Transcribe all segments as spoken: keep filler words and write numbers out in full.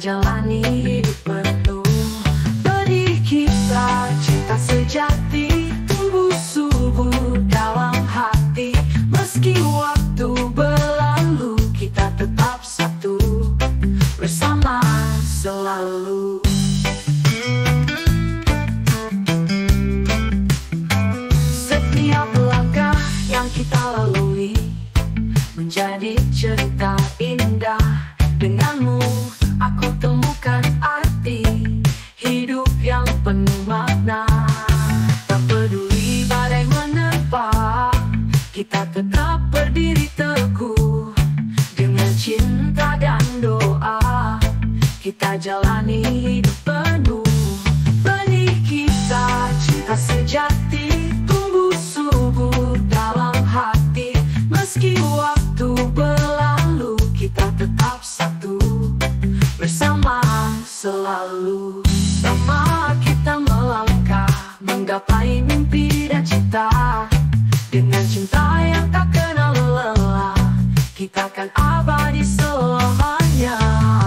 jalani hidup penuh benih kita, cinta sejati tumbuh subur dalam hati. Meski waktu berlalu, kita tetap satu, bersama selalu. Setiap langkah yang kita lalui menjadi cerita indah. Denganmu aku temukan arti hidup yang penuh makna. Tak peduli badai menerpa, kita tetap berdiri teguh. Dengan cinta dan doa, kita jalani hidup penuh benih kita, cinta sejati tumbuh subur dalam hati. Meski waktu berlalu, kita tetap satu, bersama selalu. Sama kita melangkah menggapai mimpi dan cita. Dengan cinta yang tak kenal lelah, kita akan abadi selamanya.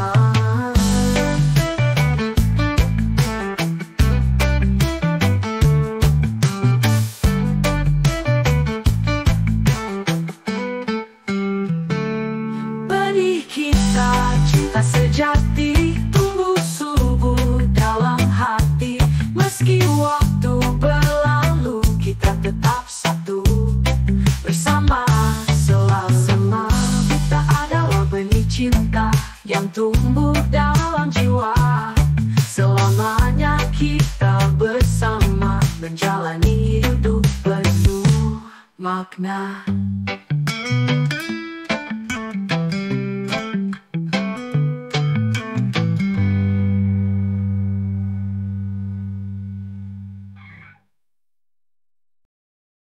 Benih kita, cinta sejati tumbuh subur dalam hati. Meski waktu berlalu, kita tetap satu, bersama selalu. Sama kita adalah benih cinta yang tumbuh dalam jiwa. Selamanya kita bersama menjalani hidup penuh makna.